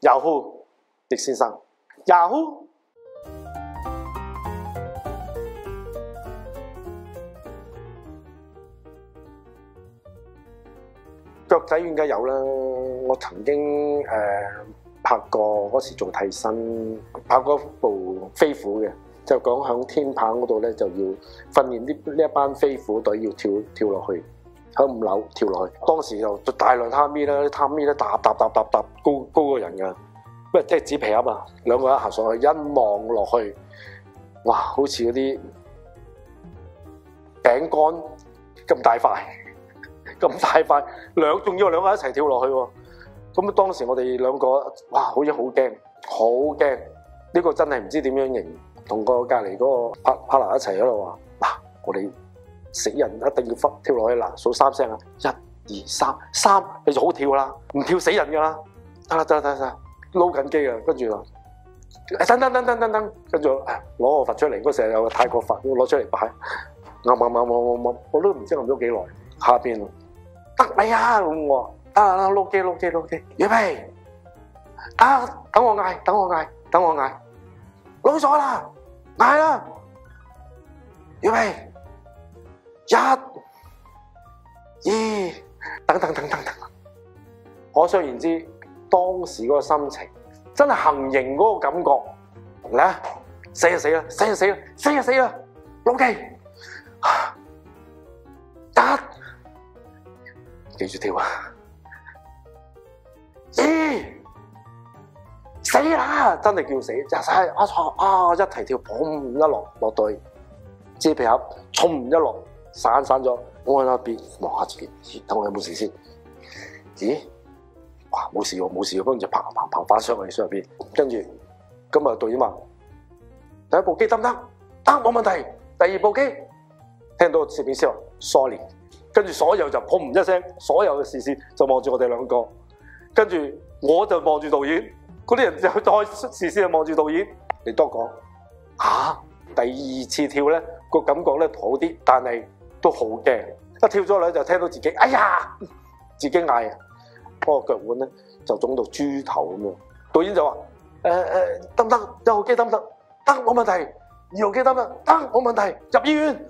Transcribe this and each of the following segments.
Yahoo 易先生 Yahoo。腳仔軟嘅有啦，我曾經拍過嗰時做替身，拍過部飛虎嘅，就講響天棚嗰度咧就要訓練呢一班飛虎隊要跳落去，喺5樓跳落去。當時就大量貪咪啦，啲貪咪咧搭高過人㗎，因為即係紙皮盒啊，兩個人行上去，一望落去，哇！好似嗰啲餅乾咁大塊。咁大塊，仲要兩個一齊跳落去喎。咁當時我哋兩個，哇！好似好驚，好驚。呢個真係唔知點樣形容。同個隔離嗰個partner一齊喺度話：嗱，我哋死人一定要跳落去嗱，數3聲啊！1、2、3，3你就好跳啦，唔跳死人㗎啦。得啦，撈緊機啊！跟住話：等，跟住攞個佛出嚟，嗰時有個泰國佛，攞出嚟擺，啱，我都唔知撳咗幾耐。下邊得未啊？咁我得撈機，預備等我嗌，撈咗啦，嗌啦，預備1、2，等。可想而知，當時嗰個心情真係行刑嗰個感覺。嚟，死啦，撈機，記住跳啊！2，死啦！真係叫死，一齊跳，砰一落隊，紙皮盒，衝一落，散咗。我喺一邊望下自己，等我有冇事先。咦？哇！冇事喎，跟住就砰翻上去上邊。跟住今日導演話：第一部機得唔得？得，冇問題。第二部機聽到攝影師話 sorry。跟住所有就砰一聲，所有嘅視線就望住我哋兩個，跟住我就望住導演，嗰啲人就再視線就望住導演。你多講第二次跳咧個感覺咧好啲，但係都好驚。一跳咗落去就聽到自己哎呀，自己嗌啊，嗰個腳腕咧就腫到豬頭咁樣。導演就話得唔得？1號機得唔得？得，冇問題。2號機得唔得？得，冇問題。入醫院。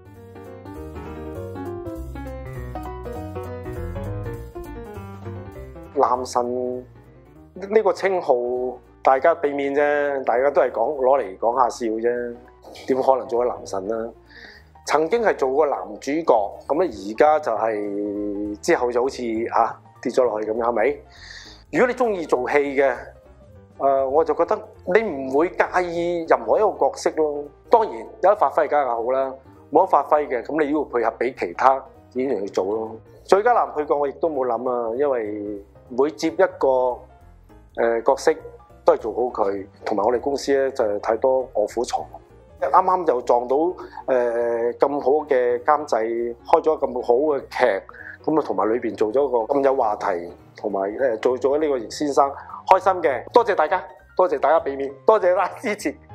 男神呢個稱號，大家俾面啫，大家都係攞嚟講下笑啫，點可能做咗男神啦？曾經係做過男主角，咁咧而家就係之後就好似跌咗落去咁樣，係咪？如果你中意做戲嘅，我就覺得你唔會介意任何一個角色咯。當然有得發揮梗係好啦，冇得發揮嘅，咁你要配合俾其他演員去做咯。最佳男配角我亦都冇諗啊，因為每接一個角色都係做好佢，同埋我哋公司咧就係太多臥虎藏龍。啱啱就撞到咁好嘅監製，開咗咁好嘅劇，咁啊同埋裏邊做咗個咁有話題，同埋做咗呢個易先生，開心嘅。多謝大家俾面，多謝大家支持。